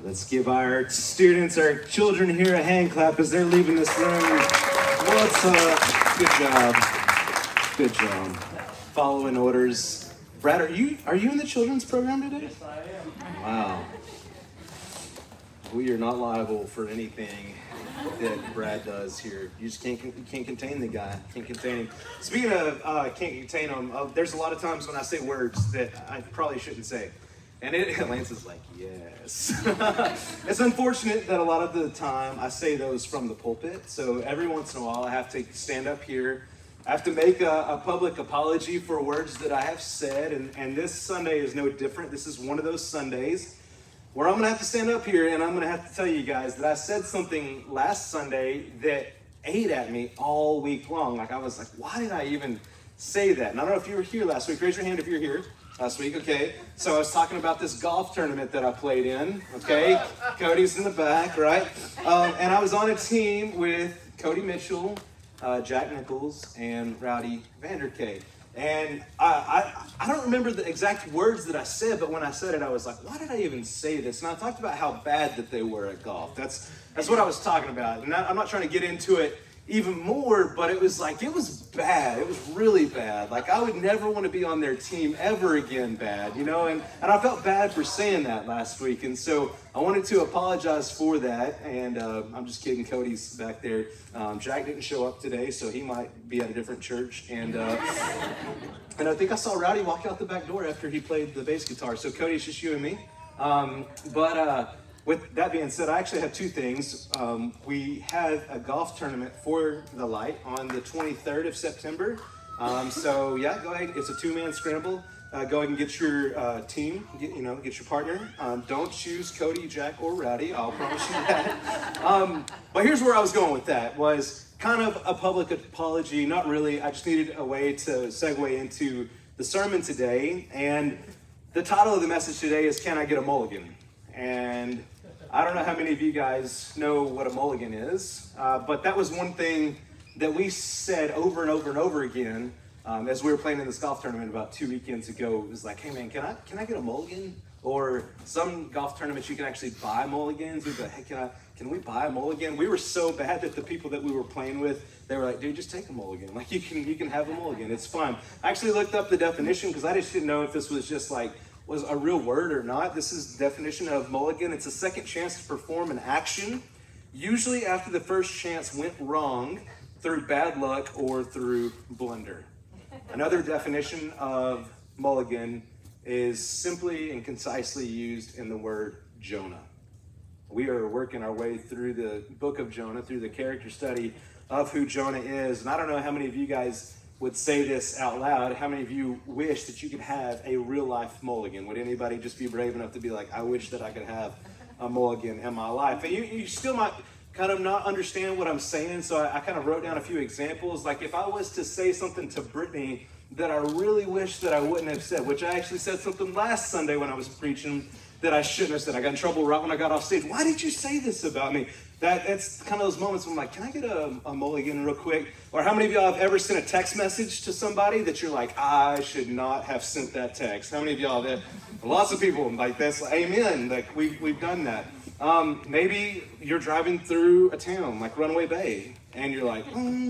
Let's give our students, our children here a hand clap as they're leaving this room. What's up? Good job. Good job. Following orders. Brad, are you in the children's program today? Yes, I am. Wow. We are not liable for anything that Brad does here. You just can't contain the guy. Can't contain him. Speaking of can't contain him, there's a lot of times when I say words that I probably shouldn't say. And Lance is like, yes. It's unfortunate that a lot of the time I say those from the pulpit. So every once in a while I have to stand up here. I have to make a public apology for words that I have said. And this Sunday is no different. This is one of those Sundays where I'm going to have to stand up here and I'm going to have to tell you guys that I said something last Sunday that ate at me all week long. Like I was like, why did I even say that? And I don't know if you were here last week. Raise your hand if you're here. Last week, okay. So I was talking about this golf tournament that I played in, okay. Cody's in the back, right? And I was on a team with Cody Mitchell, Jack Nichols, and Rowdy Vanderkay. And I don't remember the exact words that I said, but when I said it, I was like, why did I even say this? And I talked about how bad that they were at golf. That's what I was talking about. And I'm not trying to get into it even more, but it was bad. It was really bad. Like I would never want to be on their team ever again bad, you know, and I felt bad for saying that last week. And so I wanted to apologize for that. And I'm just kidding. Cody's back there. Jack didn't show up today, so he might be at a different church. And I think I saw Rowdy walk out the back door after he played the bass guitar. So Cody, it's just you and me. With that being said, I actually have two things. We have a golf tournament for the light on the 23rd of September. So yeah, go ahead. It's a two-man scramble. Go ahead and get your team, get your partner. Don't choose Cody, Jack, or Rowdy. I'll promise you that. But here's where I was going with that, was kind of a public apology. Not really. I just needed a way to segue into the sermon today. And the title of the message today is, Can I Get a Mulligan? And I don't know how many of you guys know what a mulligan is, but that was one thing that we said over and over and over again as we were playing in this golf tournament about 2 weekends ago. It was like, hey man, can I get a mulligan? Or some golf tournaments you can actually buy mulligans. We'd be like, hey, can we buy a mulligan? We were so bad that the people that we were playing with, they were like, dude, just take a mulligan. Like you can have a mulligan. It's fine. I actually looked up the definition because I just didn't know if this was just like was a real word or not. This is the definition of mulligan. It's a second chance to perform an action, usually after the first chance went wrong through bad luck or through blunder. Another definition of mulligan is simply and concisely used in the word Jonah. We are working our way through the book of Jonah, through the character study of who Jonah is. And I don't know how many of you guys would say this out loud. How many of you wish that you could have a real life mulligan? Would anybody just be brave enough to be like, I wish that I could have a mulligan in my life? And you still might kind of not understand what I'm saying, so I kind of wrote down a few examples. Like if I was to say something to Brittany that I really wish that I wouldn't have said, which I actually said something last Sunday when I was preaching that I shouldn't have said. I got in trouble right when I got off stage. Why did you say this about me? That's kind of those moments when I'm like, can I get a mulligan real quick? Or how many of y'all have ever sent a text message to somebody that you're like, I should not have sent that text? How many of y'all have that? Lots of people, like that's amen. Like we've done that. Maybe you're driving through a town like Runaway Bay and you're like,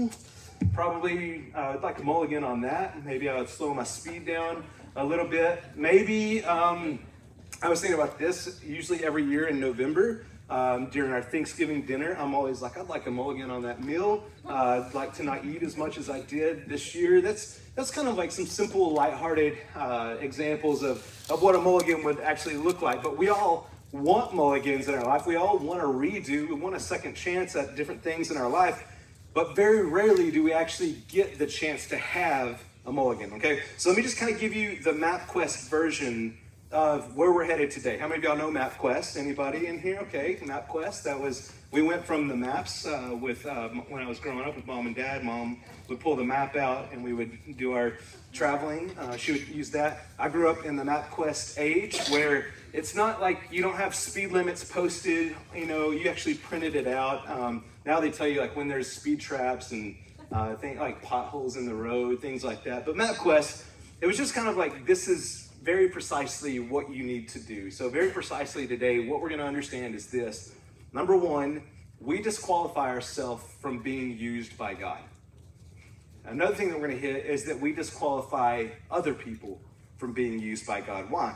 probably I'd like a mulligan on that. Maybe I would slow my speed down a little bit. Maybe I was thinking about this. Usually every year in November, during our Thanksgiving dinner, I'm always like, I'd like a mulligan on that meal. I'd like to not eat as much as I did this year. That's kind of like some simple, lighthearted examples of what a mulligan would actually look like. But we all want mulligans in our life. We all want a redo. We want a second chance at different things in our life. But very rarely do we actually get the chance to have a mulligan, okay? So let me just kind of give you the MapQuest version of where we're headed today. How many of y'all know MapQuest? Anybody in here? Okay, MapQuest. We went from the maps when I was growing up with mom and dad. Mom would pull the map out and we would do our traveling. She would use that. I grew up in the MapQuest age where it's not like you don't have speed limits posted, you actually printed it out. Now they tell you like when there's speed traps and things like potholes in the road, things like that. But MapQuest, it was just kind of like, this is very precisely what you need to do. So very precisely today, what we're going to understand is this. Number one, we disqualify ourselves from being used by God. Another thing that we're going to hit is that we disqualify other people from being used by God. Why?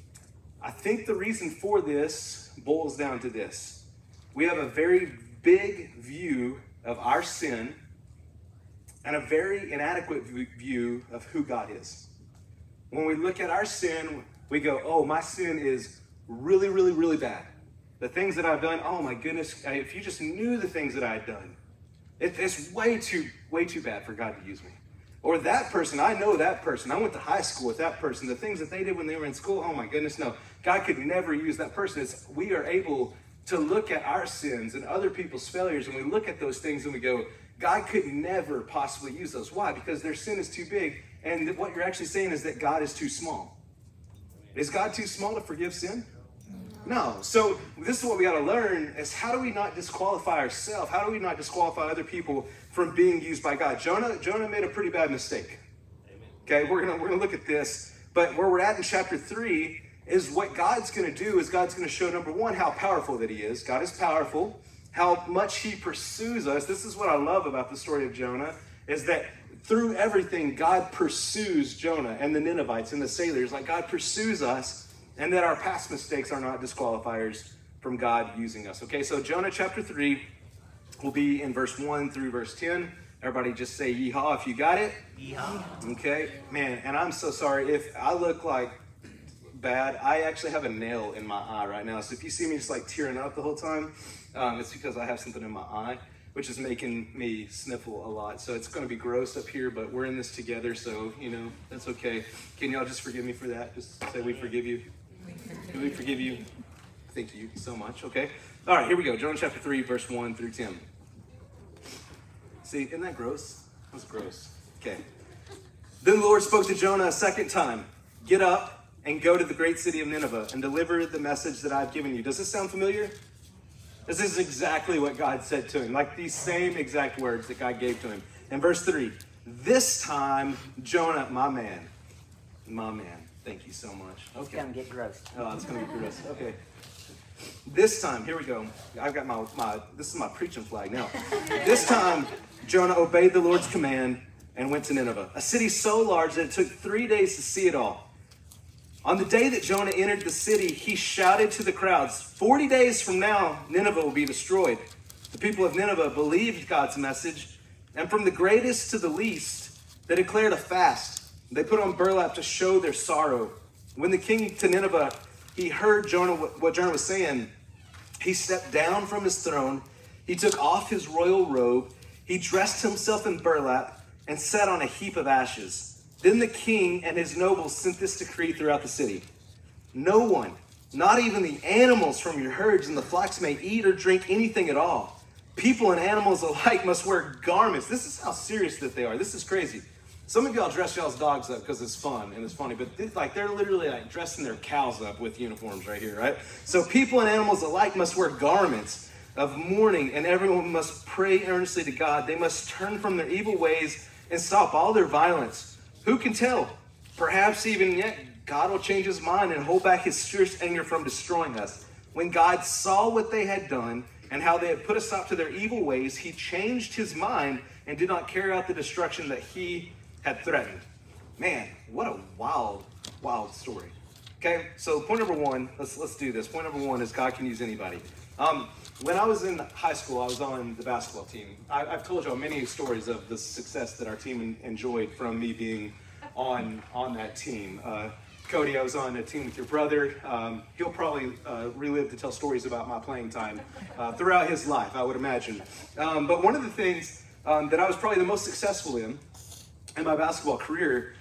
I think the reason for this boils down to this. We have a very big view of our sin and a very inadequate view of who God is. When we look at our sin, we go, oh, my sin is really, really, really bad. The things that I've done, oh my goodness, if you just knew the things that I had done, it's way too bad for God to use me. Or that person, I know that person. I went to high school with that person. The things that they did when they were in school, oh my goodness, no. God could never use that person. We are able to look at our sins and other people's failures, and we look at those things and we go, God could never possibly use those. Why? Because their sin is too big. And what you're actually saying is that God is too small. Is God too small to forgive sin? No. So this is what we got to learn is how do we not disqualify ourselves? How do we not disqualify other people from being used by God? Jonah made a pretty bad mistake. Okay, we're gonna look at this. But where we're at in chapter 3 is what God's going to do is God's going to show, number one, how powerful that he is. God is powerful. How much he pursues us. This is what I love about the story of Jonah, is that through everything, God pursues Jonah and the Ninevites and the sailors. Like God pursues us, and that our past mistakes are not disqualifiers from God using us. Okay, so Jonah chapter 3 will be in verse 1 through verse 10. Everybody just say yeehaw if you got it. Yeehaw. Okay, man, and I'm so sorry if I look like bad. I actually have a nail in my eye right now. So if you see me just like tearing up the whole time, it's because I have something in my eye, which is making me sniffle a lot. So it's going to be gross up here, but we're in this together, so, you know, that's okay. Can y'all just forgive me for that? Just say we forgive you. We forgive you. Thank you so much, okay? All right, here we go. Jonah chapter 3, verse 1 through 10. See, isn't that gross? That's gross. Okay. Then the Lord spoke to Jonah a second time. Get up and go to the great city of Nineveh and deliver the message that I've given you. Does this sound familiar? This is exactly what God said to him, like these same exact words that God gave to him. In verse 3, this time, Jonah, my man, thank you so much. Okay. It's going to get gross. Oh, it's going to get gross. Okay. This time, here we go. I've got this is my preaching flag now. This time, Jonah obeyed the Lord's command and went to Nineveh, a city so large that it took 3 days to see it all. On the day that Jonah entered the city, he shouted to the crowds, 40 days from now, Nineveh will be destroyed. The people of Nineveh believed God's message, and from the greatest to the least, they declared a fast. They put on burlap to show their sorrow. When the king to Nineveh, he heard what Jonah was saying, he stepped down from his throne, he took off his royal robe, he dressed himself in burlap, and sat on a heap of ashes. Then the king and his nobles sent this decree throughout the city. No one, not even the animals from your herds and the flocks, may eat or drink anything at all. People and animals alike must wear garments. This is how serious that they are. This is crazy. Some of y'all dress y'all's dogs up because it's fun and it's funny, but they're literally like dressing their cows up with uniforms right here, right? So people and animals alike must wear garments of mourning, and everyone must pray earnestly to God. They must turn from their evil ways and stop all their violence. Who can tell? Perhaps even yet God will change his mind and hold back his fierce anger from destroying us. When God saw what they had done and how they had put a stop to their evil ways, he changed his mind and did not carry out the destruction that he had threatened. Man, what a wild, wild story. Okay, so point number one, let's do this. Point number one is God can use anybody. When I was in high school, I was on the basketball team. I've told y'all many stories of the success that our team enjoyed from me being on that team. Cody, I was on a team with your brother. He'll probably relive to tell stories about my playing time throughout his life, I would imagine. But one of the things that I was probably the most successful in my basketball career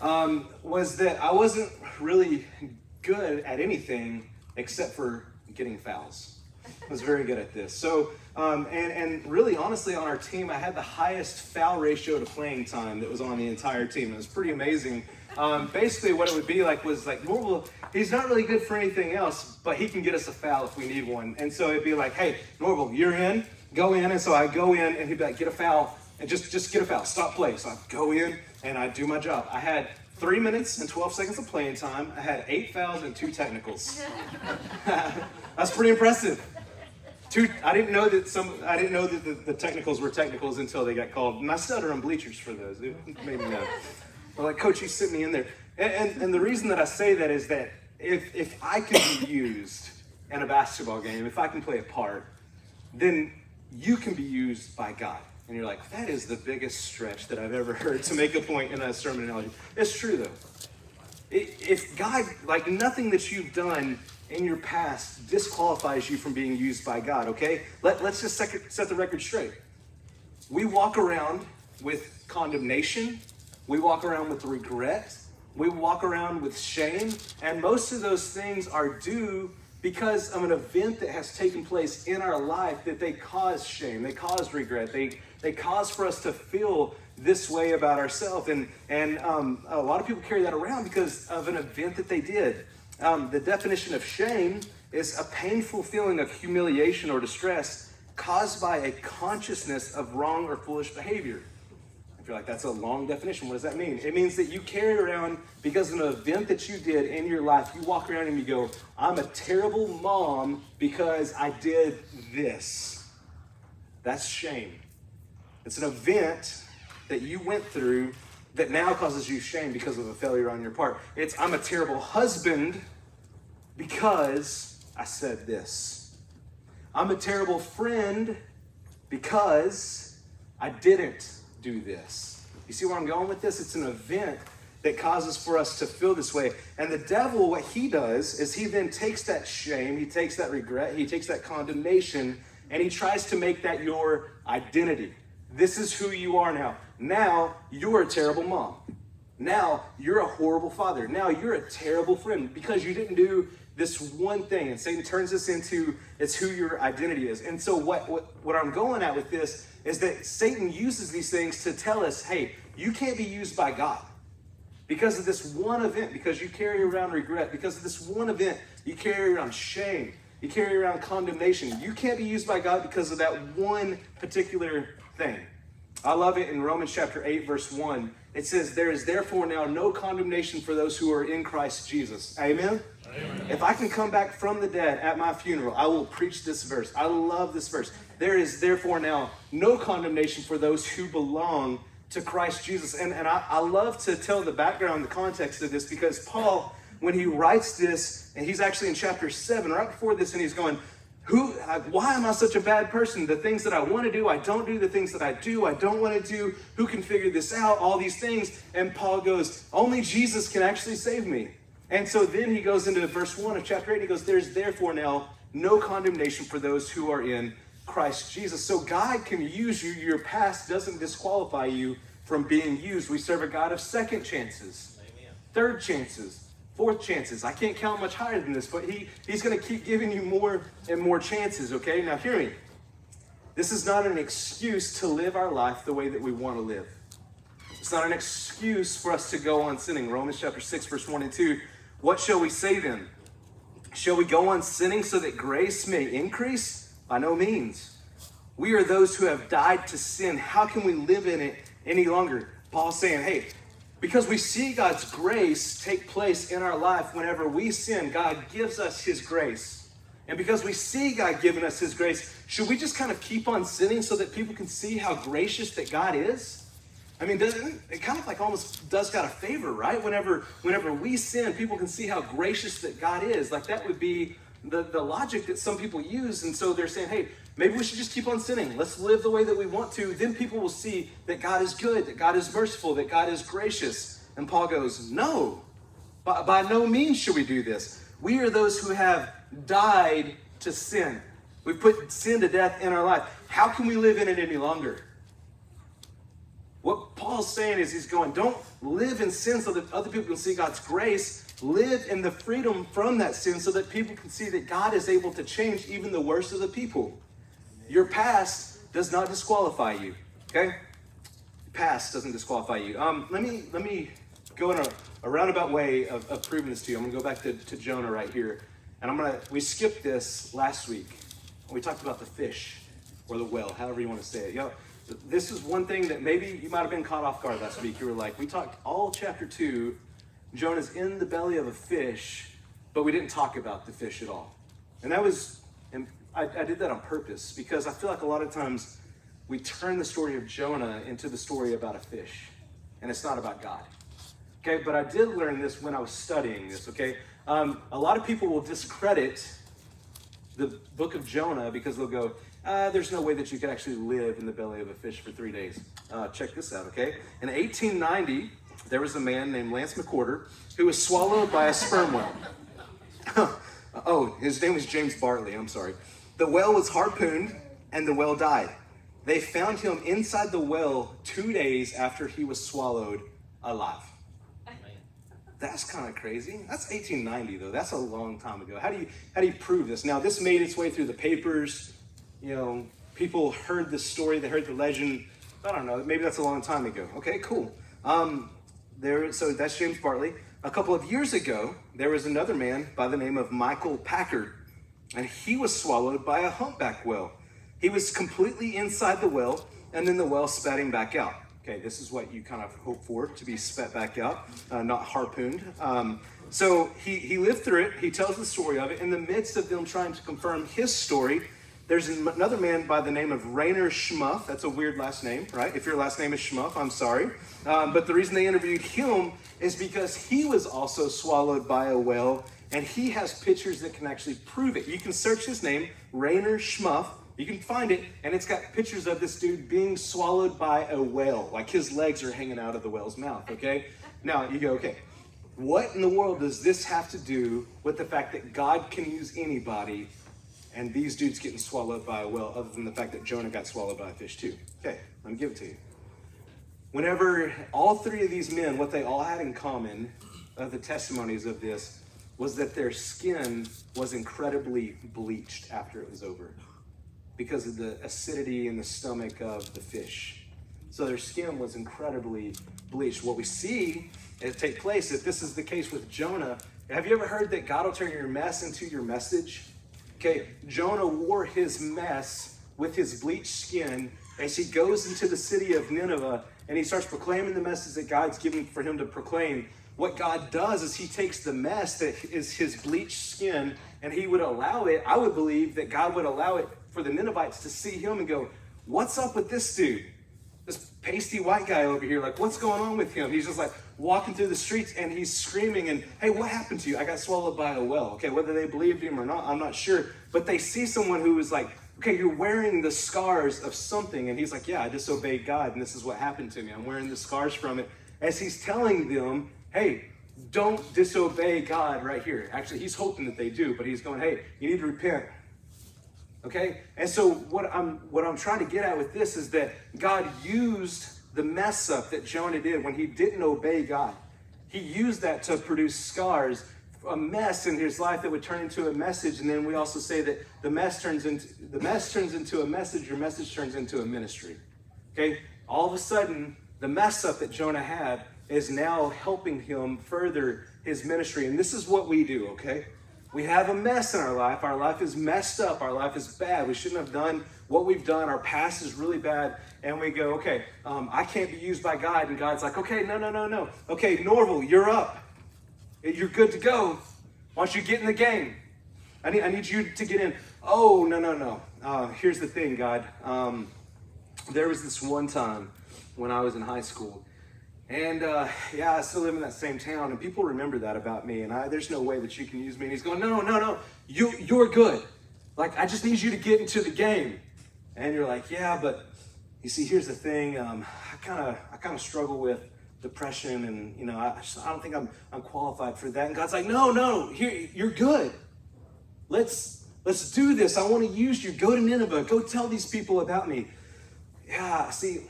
was that I wasn't really good at anything except for getting fouls. I was very good at this. So, and really, honestly, on our team, I had the highest foul ratio to playing time that was on the entire team. It was pretty amazing. Basically, what it would be like was like, Norval, he's not really good for anything else, but he can get us a foul if we need one. And so it'd be like, hey, Norval, you're in, go in. And so I go in, and he'd be like, get a foul, and just get a foul, stop play. So I'd go in, and I'd do my job. I had 3 minutes and 12 seconds of playing time. I had 8 fouls and 2 technicals. That's pretty impressive. I didn't know that the technicals were technicals until they got called. And I stuttered on bleachers for those. It made me know. But like, coach, you sit me in there. And the reason that I say that is that if I can be used in a basketball game, if I can play a part, then you can be used by God. And you're like, that is the biggest stretch that I've ever heard to make a point in a sermon analogy. It's true though. If God, like nothing that you've done in your past disqualifies you from being used by God, okay? Let's just set the record straight. We walk around with condemnation. We walk around with regret. We walk around with shame. And most of those things are due because of an event that has taken place in our life that they cause shame. They cause regret. They cause for us to feel this way about ourselves. And a lot of people carry that around because of an event that they did. The definition of shame is a painful feeling of humiliation or distress caused by a consciousness of wrong or foolish behavior. If you're like, that's a long definition, what does that mean? It means that you carry around, because of an event that you did in your life, you walk around and you go, I'm a terrible mom because I did this. That's shame. It's an event that you went through that now causes you shame because of a failure on your part. It's, I'm a terrible husband because I said this. I'm a terrible friend because I didn't do this. You see where I'm going with this? It's an event that causes for us to feel this way. And the devil, what he does is he then takes that shame, he takes that regret, he takes that condemnation, and he tries to make that your identity. This is who you are now. Now you're a terrible mom. Now you're a horrible father. Now you're a terrible friend because you didn't do this one thing. And Satan turns this into, it's who your identity is. And so what I'm going at with this is that Satan uses these things to tell us, hey, you can't be used by God because of this one event, because you carry around regret, because of this one event, you carry around shame, you carry around condemnation. You can't be used by God because of that one particular thing. I love it in Romans chapter 8, verse 1. It says, there is therefore now no condemnation for those who are in Christ Jesus. Amen? Amen. If I can come back from the dead at my funeral, I will preach this verse. I love this verse. There is therefore now no condemnation for those who belong to Christ Jesus. And I love to tell the background, the context of this, because Paul, when he writes this, and he's actually in chapter 7, right before this, and he's going, why am I such a bad person? The things that I want to do, I don't do. The things that I do, I don't want to do. Who can figure this out? All these things. And Paul goes, only Jesus can actually save me. And so then he goes into verse 1 of chapter 8. And he goes, there's therefore now no condemnation for those who are in Christ Jesus. So God can use you. Your past doesn't disqualify you from being used. We serve a God of second chances, Amen. Third chances, fourth chances. I can't count much higher than this, but he's going to keep giving you more and more chances, okay? Now hear me. This is not an excuse to live our life the way that we want to live. It's not an excuse for us to go on sinning. Romans chapter 6, verse 1 and 2. What shall we say then? Shall we go on sinning so that grace may increase? By no means. We are those who have died to sin. How can we live in it any longer? Paul's saying, hey, because we see God's grace take place in our life whenever we sin, God gives us his grace. And because we see God giving us his grace, should we just kind of keep on sinning so that people can see how gracious that God is? I mean, it kind of like almost does God a favor, right? Whenever we sin, people can see how gracious that God is. Like that would be the logic that some people use. And so they're saying, hey, maybe we should just keep on sinning. Let's live the way that we want to. Then people will see that God is good, that God is merciful, that God is gracious. And Paul goes, no, by no means should we do this. We are those who have died to sin. We've put sin to death in our life. How can we live in it any longer? What Paul's saying is he's going, don't live in sin so that other people can see God's grace. Live in the freedom from that sin so that people can see that God is able to change even the worst of the people. Your past does not disqualify you, okay? Past doesn't disqualify you. Let me go in a roundabout way of proving this to you. I'm gonna go back to Jonah right here. And we skipped this last week. We talked about the fish or the whale, however you want to say it. You know, this is one thing that maybe you might have been caught off guard last week. You were like, we talked all chapter 2 Jonah's in the belly of a fish, but we didn't talk about the fish at all. And that was, and I did that on purpose because I feel like a lot of times we turn the story of Jonah into the story about a fish, and it's not about God. Okay, but I did learn this when I was studying this, okay? A lot of people will discredit the book of Jonah because they'll go, there's no way that you could actually live in the belly of a fish for 3 days. Check this out, okay? In 1890, there was a man named Lance McWhorter who was swallowed by a sperm whale. Oh, his name was James Bartley, I'm sorry. The whale was harpooned and the whale died. They found him inside the well 2 days after he was swallowed alive. That's kind of crazy. That's 1890 though. That's a long time ago. How do you prove this? Now this made its way through the papers. You know, people heard the story, they heard the legend. I don't know, maybe that's a long time ago. Okay, cool. So that's James Bartley. A couple of years ago, there was another man by the name of Michael Packard, and he was swallowed by a humpback whale. He was completely inside the well, and then the whale spat him back out. Okay, this is what you kind of hope for, to be spat back out, not harpooned. So he lived through it. He tells the story of it. In the midst of them trying to confirm his story, there's another man by the name of Rainer Schmuff. That's a weird last name, right? If your last name is Schmuff, I'm sorry. But the reason they interviewed him is because he was also swallowed by a whale, and he has pictures that can actually prove it. You can search his name, Rainer Schmuff. You can find it, and it's got pictures of this dude being swallowed by a whale. Like his legs are hanging out of the whale's mouth, okay? Now, you go, okay, what in the world does this have to do with the fact that God can use anybody and these dudes getting swallowed by a whale, other than the fact that Jonah got swallowed by a fish too? Okay, let me give it to you. Whenever all three of these men, what they all had in common, the testimonies of this, was that their skin was incredibly bleached after it was over because of the acidity in the stomach of the fish. So their skin was incredibly bleached. What we see take place, if this is the case with Jonah, have you ever heard that God will turn your mess into your message? Okay, Jonah wore his mess with his bleached skin as he goes into the city of Nineveh and he starts proclaiming the message that God's given for him to proclaim. What God does is he takes the mess that is his bleached skin and he would allow it, I would believe that God would allow it for the Ninevites to see him and go, what's up with this dude? This pasty white guy over here, like what's going on with him? He's just like walking through the streets and he's screaming and, hey, what happened to you? I got swallowed by a whale. Okay, whether they believed him or not, I'm not sure. But they see someone who is like, okay, you're wearing the scars of something. And he's like, yeah, I disobeyed God and this is what happened to me. I'm wearing the scars from it. As he's telling them, hey, don't disobey God right here. Actually, he's hoping that they do, but he's going, hey, you need to repent. Okay? And so what I'm trying to get at with this is that God used the mess up that Jonah did when he didn't obey God. He used that to produce scars, a mess in his life that would turn into a message. And then we also say that the mess turns into a message, your message turns into a ministry. Okay? All of a sudden, the mess up that Jonah had is now helping him further his ministry. And this is what we do, okay? We have a mess in our life. Our life is messed up. Our life is bad. We shouldn't have done what we've done. Our past is really bad. And we go, okay, I can't be used by God. And God's like, okay, no. Okay, Norval, you're up. You're good to go. Why don't you get in the game? I need you to get in. Oh, no. Here's the thing, God. There was this one time when I was in high school. And I still live in that same town, and people remember that about me, and there's no way that you can use me. And he's going, no, you're good. Like, I just need you to get into the game. And you're like, yeah, but you see, here's the thing. I kind of struggle with depression, and I don't think I'm qualified for that. And God's like, no, here, you're good. Let's do this. I want to use you. Go to Nineveh. Go tell these people about me. Yeah, see,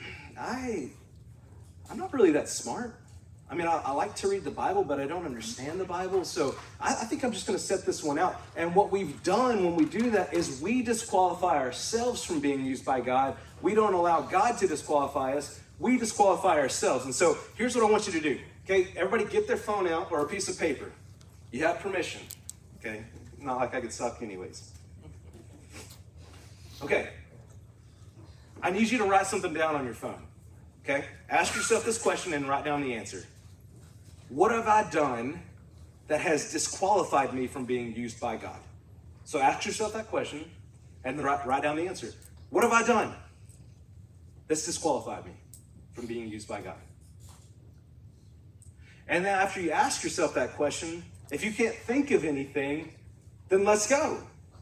I'm not really that smart. I mean, I like to read the Bible, but I don't understand the Bible. So I think I'm just going to set this one out. And what we've done when we do that is we disqualify ourselves from being used by God. We don't allow God to disqualify us. We disqualify ourselves. And so here's what I want you to do. Okay, everybody get their phone out or a piece of paper. You have permission. Okay, not like I could suck anyways. Okay, I need you to write something down on your phone. Okay? Ask yourself this question and write down the answer. what have I done that has disqualified me from being used by God? So ask yourself that question and then write down the answer. What have I done that's disqualified me from being used by God? And then after you ask yourself that question, if you can't think of anything, then let's go.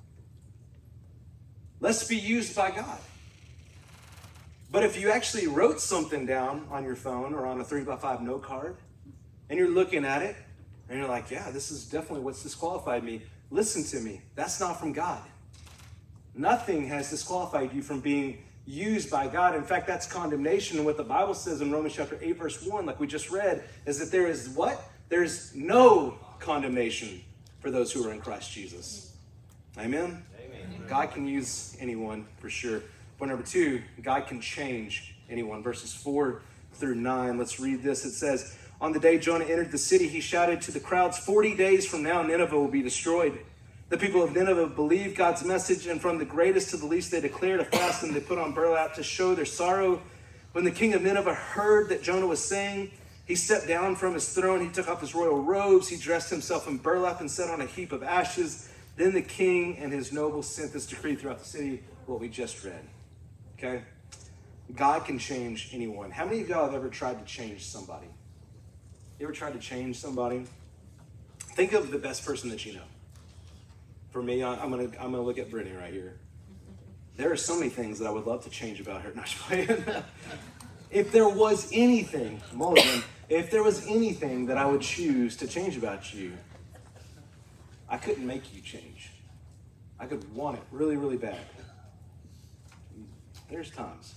Let's be used by God. But if you actually wrote something down on your phone or on a 3x5 note card, and you're looking at it, and you're like, yeah, this is definitely what's disqualified me. Listen to me. That's not from God. Nothing has disqualified you from being used by God. In fact, that's condemnation. And what the Bible says in Romans chapter 8, verse 1, like we just read, is that there is what? There's no condemnation for those who are in Christ Jesus. Amen? Amen. God can use anyone for sure. Point number 2, God can change anyone. Verses 4 through 9. Let's read this. It says, on the day Jonah entered the city, he shouted to the crowds, 40 days from now, Nineveh will be destroyed. The people of Nineveh believed God's message, and from the greatest to the least, they declared a fast and they put on burlap to show their sorrow. When the king of Nineveh heard that Jonah was saying, he stepped down from his throne, he took off his royal robes, he dressed himself in burlap and sat on a heap of ashes. Then the king and his nobles sent this decree throughout the city, what we just read. Okay? God can change anyone. How many of y'all have ever tried to change somebody? You ever tried to change somebody? Think of the best person that you know. For me, I'm gonna look at Brittany right here. There are so many things that I would love to change about her. Not just playing. If there was anything, Mulligan, if there was anything that I would choose to change about you, I couldn't make you change. I could want it really, really bad. There's times.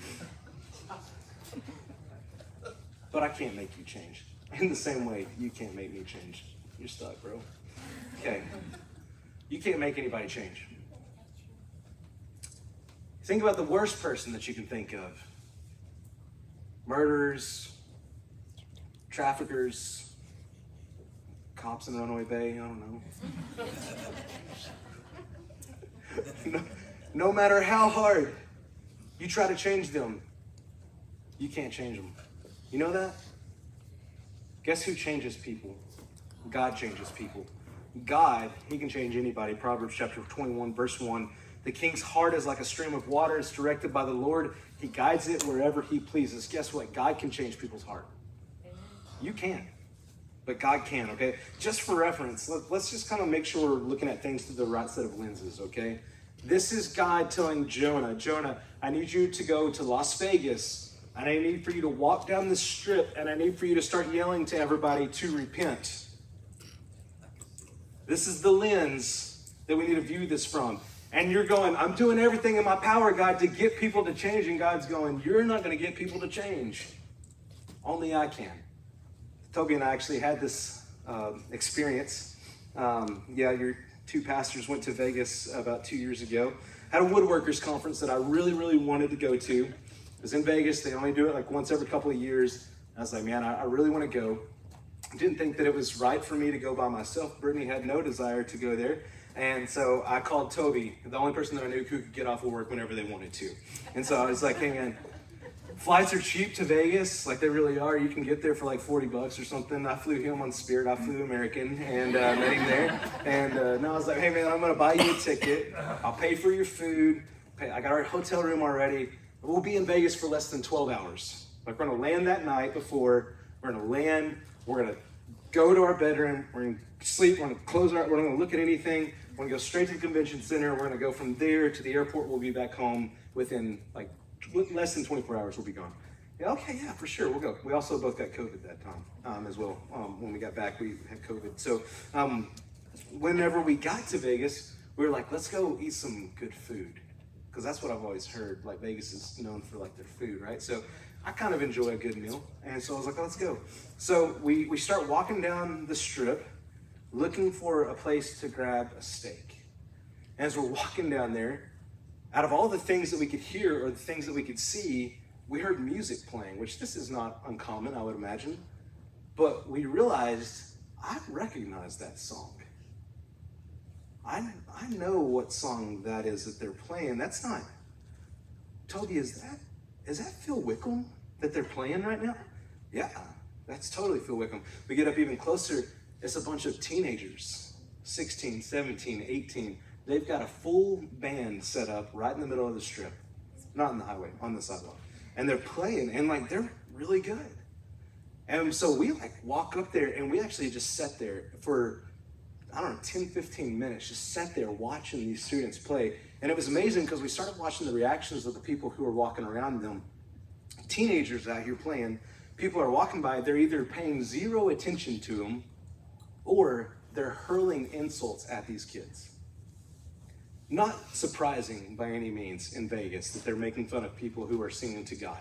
But I can't make you change. In the same way, you can't make me change. You're stuck, bro. Okay. You can't make anybody change. Think about the worst person that you can think of. Murderers, traffickers, cops in Runaway Bay, I don't know. No matter how hard you try to change them, you can't change them. You know that? Guess who changes people? God changes people. God, he can change anybody. Proverbs chapter 21, verse 1. The king's heart is like a stream of water. It's directed by the Lord. He guides it wherever he pleases. Guess what? God can change people's heart. You can. But God can, okay? Just for reference, let's just kind of make sure we're looking at things through the right set of lenses, okay? This is God telling Jonah, Jonah, I need you to go to Las Vegas. And I need for you to walk down the strip, and I need for you to start yelling to everybody to repent. This is the lens that we need to view this from. And you're going, I'm doing everything in my power, God, to get people to change. And God's going, you're not going to get people to change. Only I can. Toby and I actually had this experience. Your two pastors went to Vegas about 2 years ago. Had a woodworkers conference that I really, really wanted to go to. It was in Vegas. They only do it like once every couple of years. I was like, man, I really want to go. Didn't think that it was right for me to go by myself. Brittany had no desire to go there. And so I called Toby, the only person that I knew who could get off of work whenever they wanted to. And so I was like, hey man, flights are cheap to Vegas, like they really are. You can get there for like $40 or something. I flew him on Spirit, I flew American, and met him there. And now I was like, hey man, I'm gonna buy you a ticket. I'll pay for your food. I got our hotel room already. We'll be in Vegas for less than 12 hours. Like we're gonna land that night before, we're gonna land, we're gonna go to our bedroom, we're gonna sleep, we're gonna close our, we're not gonna look at anything, we're gonna go straight to the convention center, we're gonna go from there to the airport, we'll be back home within like less than 24 hours, we'll be gone. Yeah, okay, yeah, for sure, we'll go. We also both got COVID that time as well. When we got back, we had COVID. So whenever we got to Vegas, we were like, let's go eat some good food. Because that's what I've always heard, like Vegas is known for like their food, right? So I kind of enjoy a good meal. And so I was like, let's go. So we start walking down the strip, looking for a place to grab a steak. And as we're walking down there, out of all the things that we could hear or the things that we could see, we heard music playing, which this is not uncommon, I would imagine. But we realized, I recognize that song. I know what song that is that they're playing. That's not, Toby, is that Phil Wickham that they're playing right now? Yeah. That's totally Phil Wickham. We get up even closer, it's a bunch of teenagers, 16, 17, 18. They've got a full band set up right in the middle of the strip, not in the highway, on the sidewalk. And they're playing, and like, they're really good. And so we like walk up there, and we actually just sat there for, I don't know, 10, 15 minutes, just sat there watching these students play. And it was amazing because we started watching the reactions of the people who were walking around them. Teenagers out here playing, people are walking by, they're either paying zero attention to them or they're hurling insults at these kids. Not surprising by any means in Vegas that they're making fun of people who are singing to God.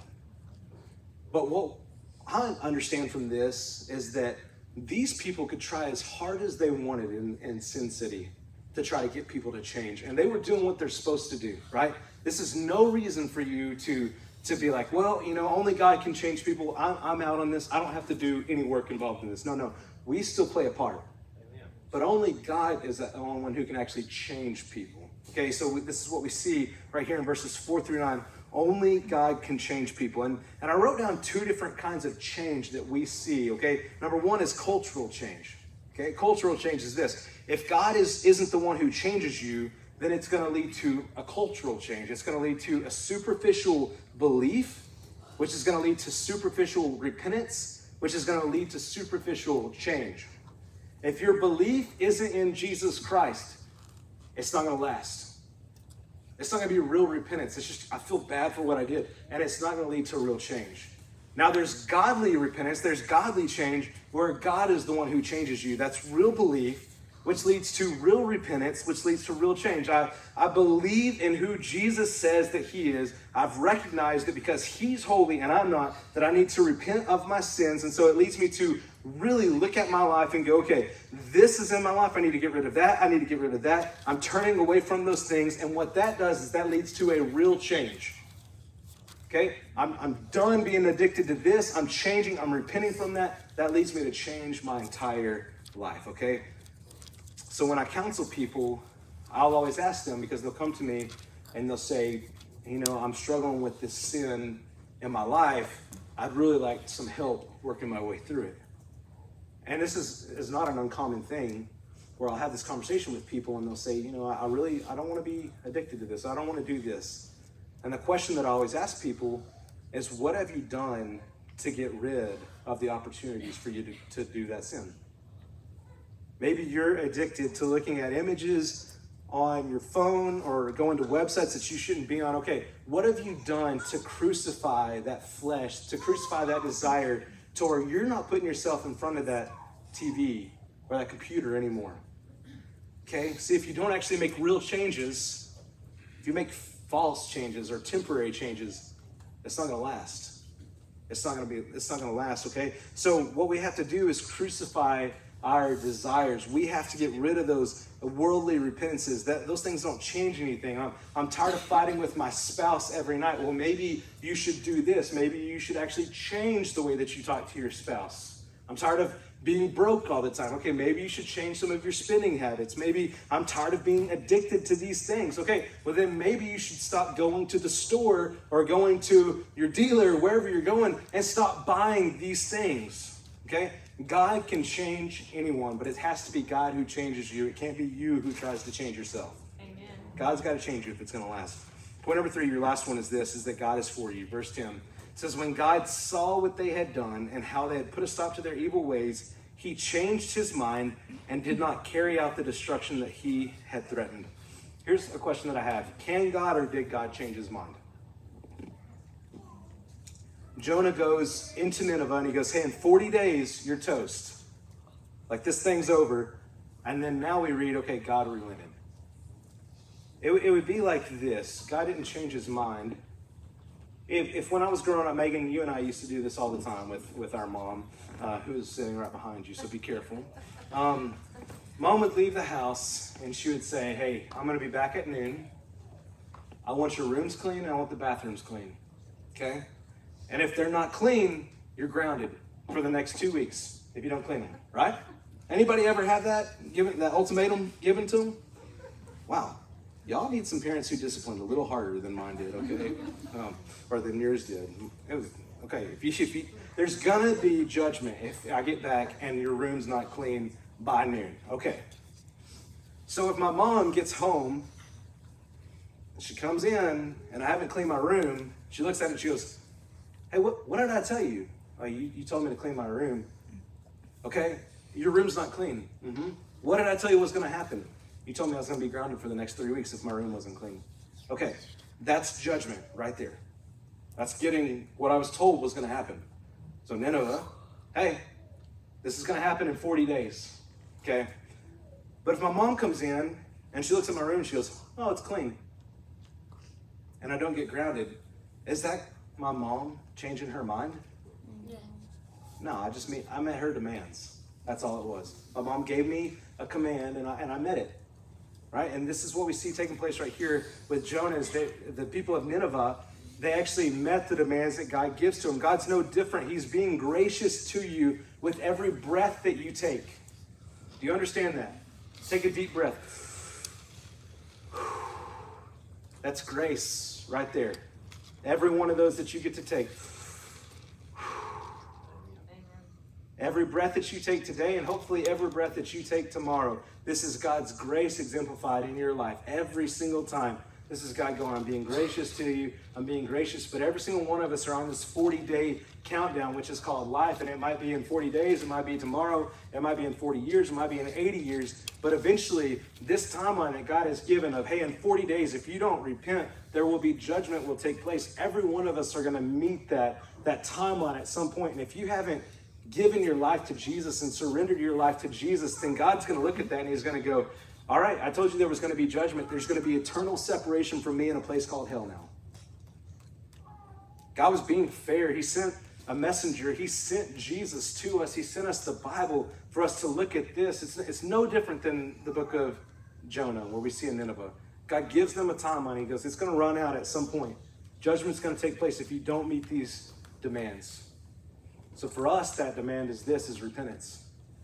But what I understand from this is that these people could try as hard as they wanted in Sin City to try to get people to change. And they were doing what they're supposed to do, right? This is no reason for you to be like, well, you know, only God can change people. I'm out on this. I don't have to do any work involved in this. No. We still play a part. Amen. But only God is the only one who can actually change people. Okay, so this is what we see right here in verses 4 through 9. Only God can change people. And I wrote down two different kinds of change that we see, okay? Number one is cultural change. Okay, cultural change is this. If God isn't the one who changes you, then it's going to lead to a cultural change. It's going to lead to a superficial belief, which is going to lead to superficial repentance, which is going to lead to superficial change. If your belief isn't in Jesus Christ, it's not going to last. It's not going to be real repentance. It's just, I feel bad for what I did. And it's not going to lead to real change. Now there's godly repentance. There's godly change where God is the one who changes you. That's real belief, which leads to real repentance, which leads to real change. I believe in who Jesus says that he is. I've recognized that because he's holy and I'm not, that I need to repent of my sins. And so it leads me to really look at my life and go, okay, this is in my life. I need to get rid of that. I need to get rid of that. I'm turning away from those things. And what that does is that leads to a real change. Okay, I'm done being addicted to this. I'm changing. I'm repenting from that. That leads me to change my entire life. Okay. So when I counsel people, I'll always ask them, because they'll come to me and they'll say, you know, I'm struggling with this sin in my life. I'd really like some help working my way through it. And this is not an uncommon thing where I'll have this conversation with people and they'll say, you know, I don't want to be addicted to this. I don't want to do this. And the question that I always ask people is, what have you done to get rid of the opportunities for you to do that sin? Maybe you're addicted to looking at images on your phone or going to websites that you shouldn't be on. Okay, what have you done to crucify that flesh, to crucify that desire to where you're not putting yourself in front of that TV or that computer anymore? Okay, see, if you don't actually make real changes, if you make false changes or temporary changes, it's not going to last. It's not going to last, okay? So what we have to do is crucify our desires. We have to get rid of those worldly repentances. Those things don't change anything. I'm tired of fighting with my spouse every night. Well, maybe you should do this. Maybe you should actually change the way that you talk to your spouse. I'm tired of being broke all the time. Okay, maybe you should change some of your spending habits. Maybe I'm tired of being addicted to these things. Okay, well then maybe you should stop going to the store or going to your dealer, wherever you're going, and stop buying these things. Okay, God can change anyone, but it has to be God who changes you. It can't be you who tries to change yourself. Amen. God's got to change you if it's going to last. Point number 3, your last one is this, is that God is for you. Verse 10. It says, when God saw what they had done and how they had put a stop to their evil ways, he changed his mind and did not carry out the destruction that he had threatened. Here's a question that I have. Can God or did God change his mind? Jonah goes into Nineveh and he goes, hey, in 40 days, you're toast. Like, this thing's over. And then now we read, okay, God relented. It would be like this. God didn't change his mind. If when I was growing up, Megan, you and I used to do this all the time with our mom, who is sitting right behind you, so be careful. Mom would leave the house and she would say, hey, I'm going to be back at noon. I want your rooms clean and I want the bathrooms clean. Okay? And if they're not clean, you're grounded for the next 2 weeks if you don't clean them, right? Anybody ever have that ultimatum given to them? Wow. Y'all need some parents who disciplined a little harder than mine did, okay? Or than yours did. Okay, there's gonna be judgment if I get back and your room's not clean by noon. Okay. So if my mom gets home, she comes in and I haven't cleaned my room, she looks at it and she goes, hey, what did I tell you? Oh, you told me to clean my room. Okay, your room's not clean. What did I tell you was gonna happen? You told me I was gonna be grounded for the next 3 weeks if my room wasn't clean. Okay, that's judgment right there. That's getting what I was told was gonna happen. So Nineveh, hey, this is gonna happen in 40 days, okay? But if my mom comes in and she looks at my room and she goes, oh, it's clean, and I don't get grounded, is that my mom changing her mind? Yeah. No, I met her demands. That's all it was. My mom gave me a command and I met it, right? And this is what we see taking place right here with Jonah, is that the people of Nineveh, they actually met the demands that God gives to them. God's no different. He's being gracious to you with every breath that you take. Do you understand that? Take a deep breath. That's grace right there. Every one of those that you get to take. Every breath that you take today, and hopefully every breath that you take tomorrow, this is God's grace exemplified in your life every single time. This is God going, I'm being gracious to you, I'm being gracious, but every single one of us are on this 40-day countdown, which is called life, and it might be in 40 days, it might be tomorrow, it might be in 40 years, it might be in 80 years, but eventually, this timeline that God has given of, hey, in 40 days, if you don't repent, there will be judgment will take place. Every one of us are gonna meet that timeline at some point, and if you haven't given your life to Jesus and surrendered your life to Jesus, then God's gonna look at that and he's gonna go, all right, I told you there was going to be judgment. There's going to be eternal separation from me in a place called hell now. God was being fair. He sent a messenger. He sent Jesus to us. He sent us the Bible for us to look at this. It's no different than the book of Jonah, where we see in Nineveh. God gives them a timeline. He goes, it's going to run out at some point. Judgment's going to take place if you don't meet these demands. So for us, that demand is repentance.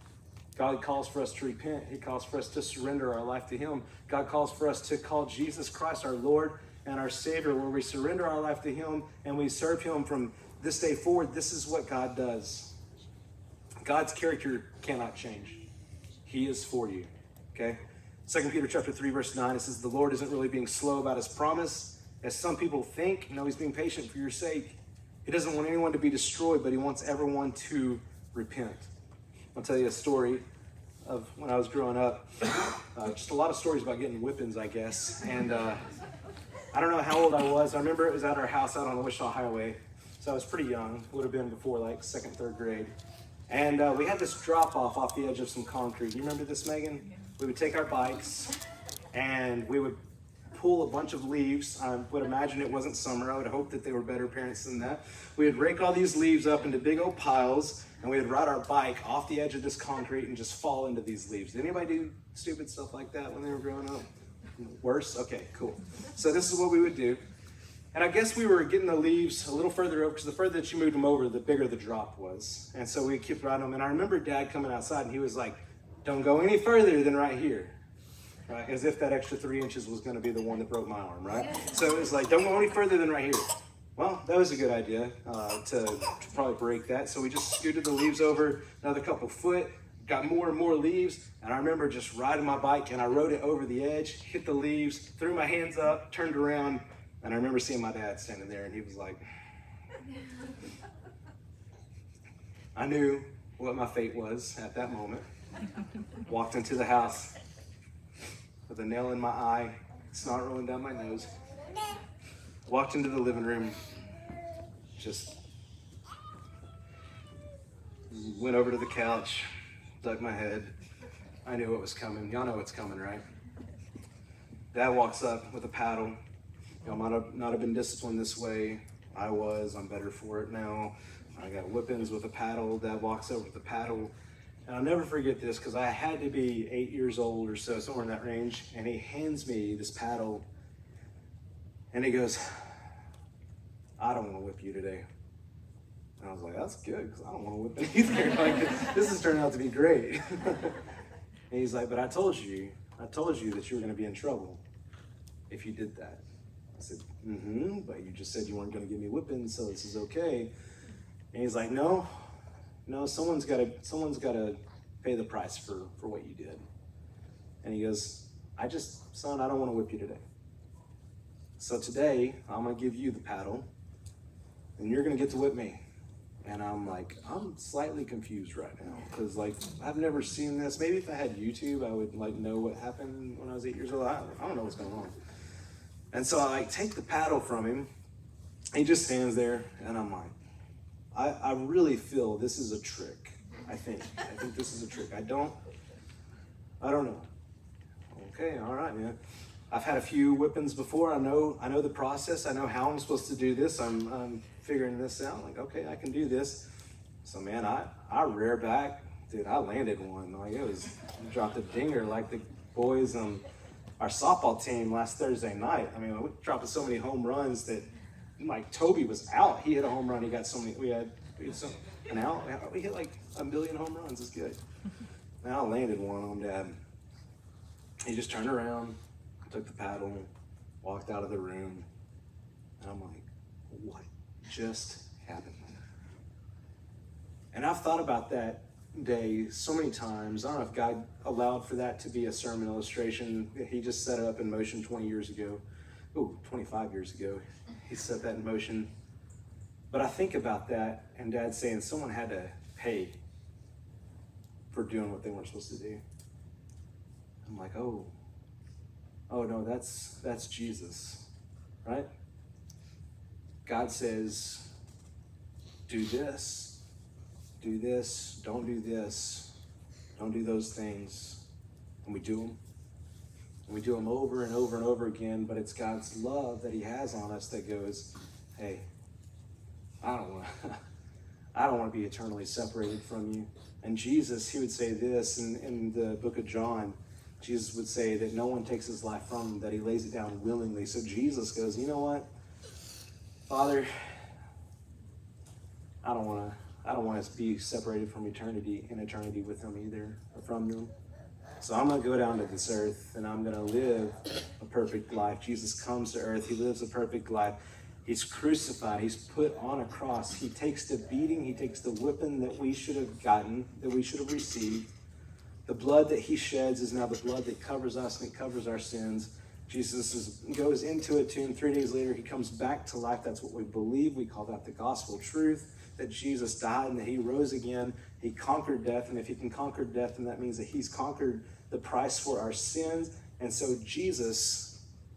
God calls for us to repent. He calls for us to surrender our life to him. God calls for us to call Jesus Christ our Lord and our Savior, where we surrender our life to him and we serve him from this day forward. This is what God does. God's character cannot change. He is for you, okay? 2 Peter chapter 3, verse 9, it says, the Lord isn't really being slow about his promise, as some people think. No, he's being patient for your sake. He doesn't want anyone to be destroyed, but he wants everyone to repent. I'll tell you a story of when I was growing up. Just a lot of stories about getting whippings, I guess. And I don't know how old I was. I remember it was at our house out on the Wichita Highway. So I was pretty young. Would have been before like 2nd, 3rd grade. And we had this drop off the edge of some concrete. You remember this, Megan? We would take our bikes and we would pull a bunch of leaves. I would imagine it wasn't summer. I would hope that they were better parents than that. We would rake all these leaves up into big old piles, and we would ride our bike off the edge of this concrete and just fall into these leaves. Did anybody do stupid stuff like that when they were growing up? Worse? Okay, cool. So this is what we would do. And I guess we were getting the leaves a little further over, because the further that you moved them over, the bigger the drop was. And so we kept riding them. And I remember Dad coming outside and he was like, don't go any further than right here. Right? As if that extra 3 inches was going to be the one that broke my arm, right? So it was like, don't go any further than right here. Well, that was a good idea to probably break that. So we just scooted the leaves over another couple foot, got more and more leaves. And I remember just riding my bike and I rode it over the edge, hit the leaves, threw my hands up, turned around. And I remember seeing my dad standing there and he was like, I knew what my fate was at that moment. Walked into the house with a nail in my eye, snot rolling down my nose. Walked into the living room, just went over to the couch, dug my head. I knew what was coming. Y'all know what's coming, right? Dad walks up with a paddle. Y'all might not have been disciplined this way. I was. I'm better for it now. I got whippings with a paddle. Dad walks over with a paddle. And I'll never forget this because I had to be 8 years old or so, somewhere in that range. And he hands me this paddle. And he goes, I don't want to whip you today. And I was like, that's good, because I don't want to whip him either. Like, this has turned out to be great. And he's like, but I told you that you were going to be in trouble if you did that. I said, but you just said you weren't going to give me whipping, so this is okay. And he's like, no, someone's gotta pay the price for what you did. And he goes, son, I don't want to whip you today. So today, I'm gonna give you the paddle, and you're gonna get to whip me. And I'm like, I'm slightly confused right now, because like, I've never seen this. Maybe if I had YouTube, I would like know what happened when I was 8 years old. I don't know what's going on. And so I like take the paddle from him. He just stands there, and I'm like, I really feel this is a trick. I think this is a trick. I don't know. Okay, all right, man. I've had a few whippings before. I know the process. I know how I'm supposed to do this. I'm figuring this out. Like, okay, I can do this. So man, I rear back. Dude, I landed one. Like dropped a dinger like the boys on our softball team last Thursday night. I mean, we dropped so many home runs that like Toby was out. He hit a home run. He got so many. We had an out. We hit like 1 million home runs. It's good. Now I landed one on Dad. He just turned around, took the paddle, walked out of the room, and I'm like, what just happened? And I've thought about that day so many times. I don't know if God allowed for that to be a sermon illustration. He just set it up in motion 20 years ago. 25 years ago. He set that in motion. But I think about that and Dad saying someone had to pay for doing what they weren't supposed to do. I'm like, oh no, that's Jesus, right? God says, do this, don't do this, don't do those things. And we do them. And we do them over and over and over again, but it's God's love that he has on us that goes, hey, I don't want to be eternally separated from you. And Jesus, he would say this in the book of John. Jesus would say that no one takes his life from him, that he lays it down willingly. So Jesus goes, you know what, Father, I don't want to be separated from eternity with him either, or from him. So I'm going to go down to this earth and I'm going to live a perfect life. Jesus comes to earth. He lives a perfect life. He's crucified. He's put on a cross. He takes the beating. He takes the whipping that we should have gotten, that we should have received. The blood that he sheds is now the blood that covers us and it covers our sins. Jesus goes into a tomb. 3 days later, he comes back to life. That's what we believe. We call that the gospel truth, that Jesus died and that he rose again. He conquered death. And if he can conquer death, then that means that he's conquered the price for our sins. And so Jesus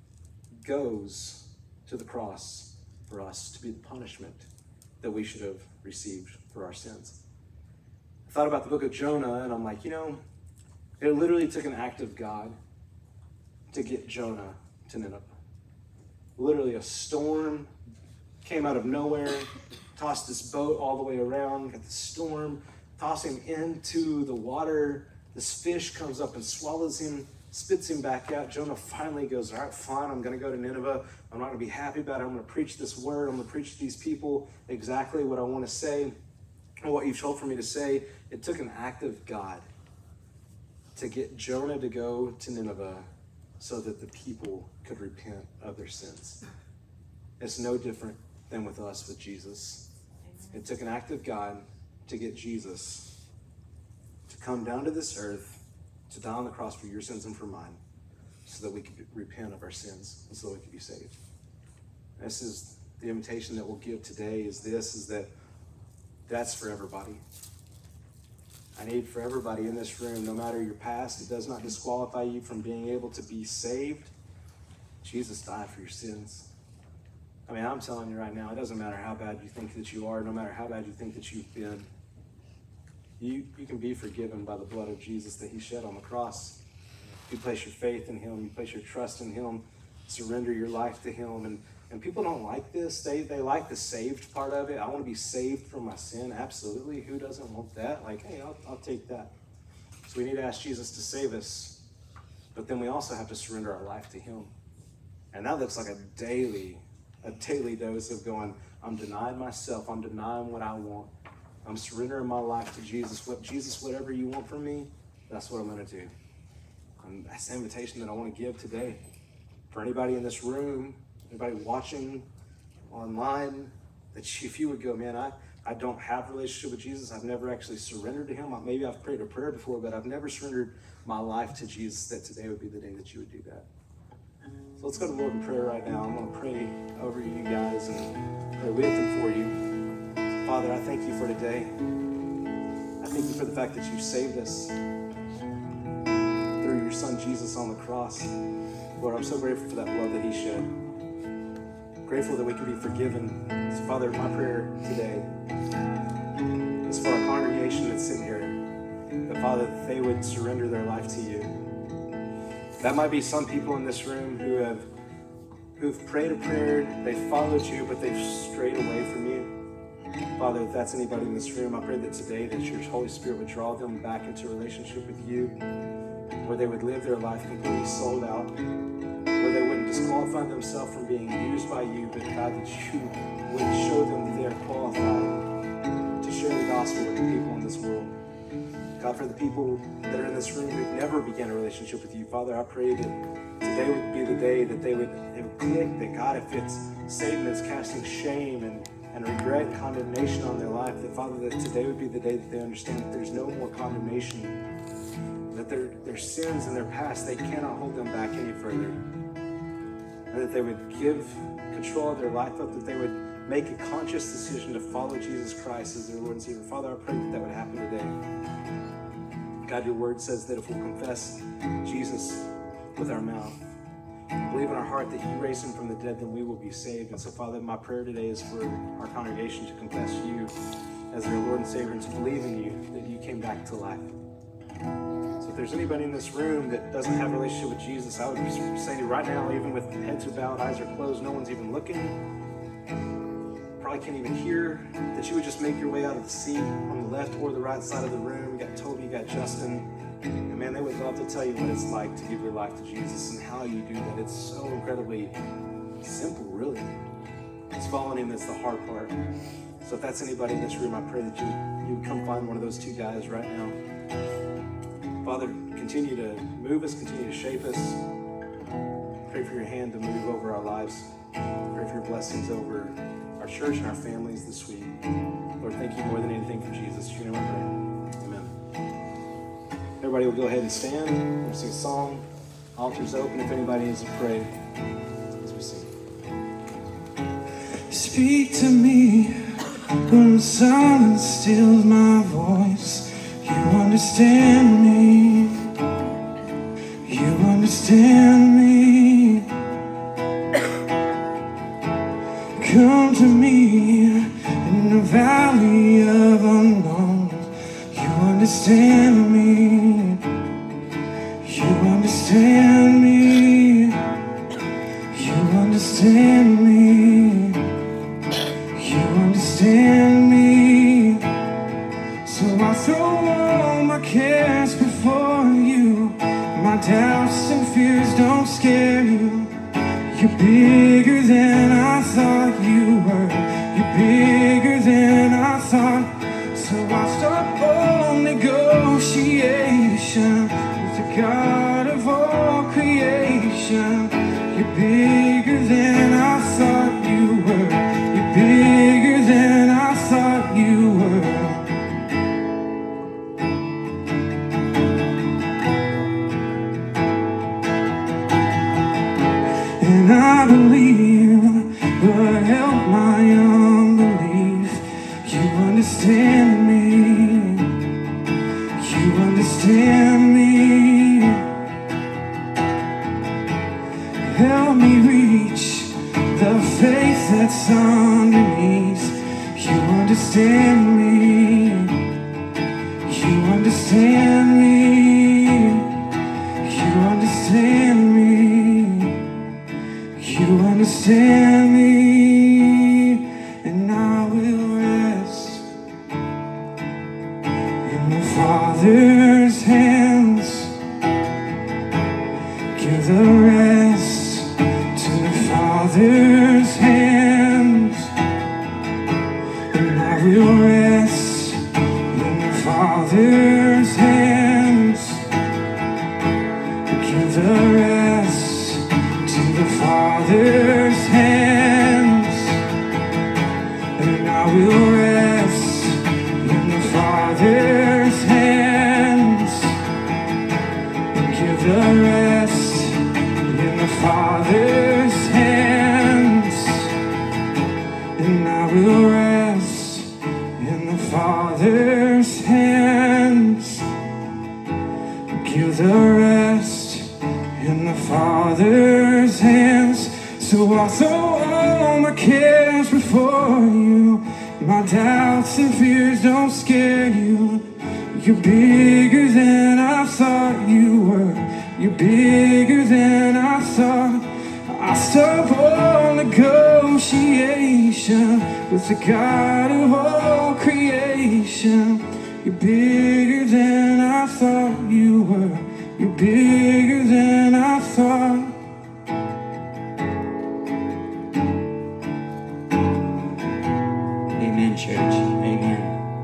goes to the cross for us to be the punishment that we should have received for our sins. I thought about the book of Jonah, and I'm like, it literally took an act of God to get Jonah to Nineveh. Literally a storm came out of nowhere, tossed this boat all the way around, got the storm, tossed him into the water. This fish comes up and swallows him, spits him back out. Jonah finally goes, all right, fine, I'm going to go to Nineveh. I'm not going to be happy about it. I'm going to preach this word. I'm going to preach to these people exactly what I want to say and what you've told for me to say. It took an act of God to get Jonah to go to Nineveh so that the people could repent of their sins. It's no different than with us, with Jesus. It took an act of God to get Jesus to come down to this earth, to die on the cross for your sins and for mine, so that we could repent of our sins and so we could be saved. This is the invitation that we'll give today is that that's for everybody. I need for everybody in this room, no matter your past, it does not disqualify you from being able to be saved. Jesus died for your sins. I mean, I'm telling you right now, it doesn't matter how bad you think that you are, no matter how bad you think that you've been. You can be forgiven by the blood of Jesus that he shed on the cross. You place your faith in him, you place your trust in him, surrender your life to him. And people don't like this. They like the saved part of it. I want to be saved from my sin. Absolutely. Who doesn't want that? Like, hey, I'll take that. So we need to ask Jesus to save us. But then we also have to surrender our life to him. And that looks like a daily dose of going, I'm denying myself. I'm denying what I want. I'm surrendering my life to Jesus. Jesus, whatever you want from me, that's what I'm going to do. And that's the invitation that I want to give today. For anybody in this room, anybody watching online, that if you would go, man, I don't have a relationship with Jesus. I've never actually surrendered to him. Maybe I've prayed a prayer before, but I've never surrendered my life to Jesus, that today would be the day that you would do that. So let's go to the Lord in prayer right now. I'm going to pray over you guys and pray with and for you. So Father, I thank you for today. I thank you for the fact that you saved us through your son Jesus on the cross. Lord, I'm so grateful for that blood that he shed. Grateful that we can be forgiven. So Father, my prayer today is for our congregation that's sitting here, that Father, that they would surrender their life to you. That might be some people in this room who've prayed a prayer, they followed you, but they've strayed away from you. Father, if that's anybody in this room, I pray that today that your Holy Spirit would draw them back into a relationship with you, where they would live their life completely sold out, where they wouldn't disqualify themselves from being used by you, but God, that you would show them that they are qualified to share the gospel with the people in this world. God, for the people that are in this room who've never began a relationship with you, Father, I pray that today would be the day that it would click, that God, if it's Satan that's casting shame and regret and condemnation on their life, that Father, that today would be the day that they understand that there's no more condemnation, that their sins and their past, they cannot hold them back any further, and that they would give control of their life up, that they would make a conscious decision to follow Jesus Christ as their Lord and Savior. Father, I pray that that would happen today. God, your word says that if we'll confess Jesus with our mouth, believe in our heart that you raised him from the dead, then we will be saved. And so, Father, my prayer today is for our congregation to confess you as their Lord and Savior, and to believe in you, that you came back to life. So if there's anybody in this room that doesn't have a relationship with Jesus, I would just say right now, even with heads are bowed, eyes are closed, no one's even looking, probably can't even hear, that you would just make your way out of the seat on the left or the right side of the room. You got Toby, you got Justin, and man, they would love to tell you what it's like to give your life to Jesus and how you do that. It's so incredibly simple, really. It's following him that's the hard part. So if that's anybody in this room, I pray that you would come find one of those two guys right now. Father, continue to move us, continue to shape us. Pray for your hand to move over our lives. Pray for your blessings over our church and our families this week. Lord, thank you more than anything for Jesus. In your name I pray. Amen. Everybody will go ahead and stand. We'll sing a song. Altar's open if anybody needs to pray as we sing. Speak to me when silence stills my voice. You understand me. You understand me. Come to me in the valley of unknown. You understand me. You understand me. You understand me. You understand me. So I throw all my cares before you. My doubts and fears don't scare you. You're bigger than I thought you were. You're bigger than I thought. So I start all negotiation with the God of all creation. You're bigger than I thought you were. You're bigger than I thought you were. And I believe, but help my unbelief. You understand me. You understand me. Help me reach the faith that's underneath. You understand me. You understand me. You understand me. You understand me. And I will rest in the Father's hands. Give the rest to the Father's hands. And I will rest in the Father's hands. Give the rest to the Father's hands. And I will rest So I throw all my cares before you. My doubts and fears don't scare you. You're bigger than I thought you were. You're bigger than I thought. I stop all negotiation with the God of all creation. You're bigger than I thought you were. You're bigger than I thought. Amen, church. Amen.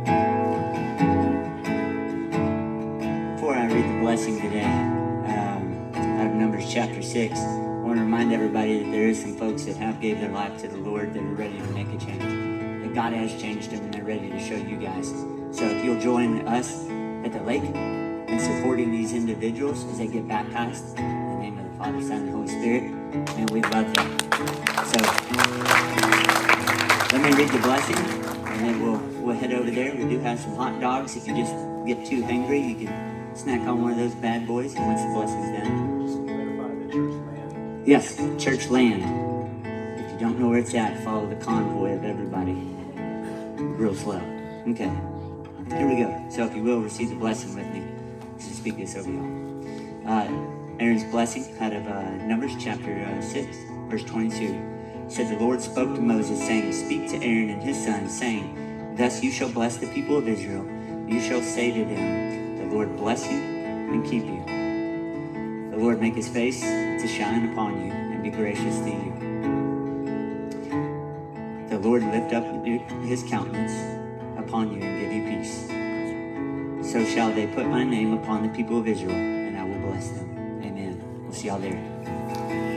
Before I read the blessing today, out of Numbers chapter 6, I want to remind everybody that there is some folks that have gave their life to the Lord that are ready to make a change. That God has changed them and they're ready to show you guys. So if you'll join us at the lake in supporting these individuals as they get baptized in the name of the Father, Son, and Holy Spirit, and we love them. So let me read the blessing, and then we'll head over there. We do have some hot dogs. If you just get too hungry, you can snack on one of those bad boys. And once the blessing's done, Just clarify the church land. yes, church land. If you don't know where it's at, follow the convoy of everybody. Real slow. Okay, here we go. So if you will, receive the blessing with me. Let's just speak this over y'all. Aaron's blessing out of Numbers chapter 6, verse 22. Said the Lord spoke to Moses, saying, speak to Aaron and his sons, saying, thus you shall bless the people of Israel. You shall say to them, the Lord bless you and keep you. The Lord make his face to shine upon you and be gracious to you. The Lord lift up his countenance upon you and give you peace. So shall they put my name upon the people of Israel, and I will bless them. Amen. We'll see y'all there.